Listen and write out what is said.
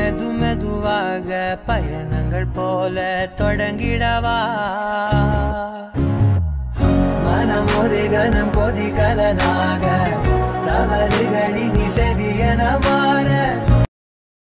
மெது மெதுவாக பயணங்கள் போல தொடங்கிடவா மனம் ஒரு கணம் கொதிகலனாக